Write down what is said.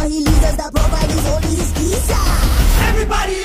he leads us, the profile is only his visa. Everybody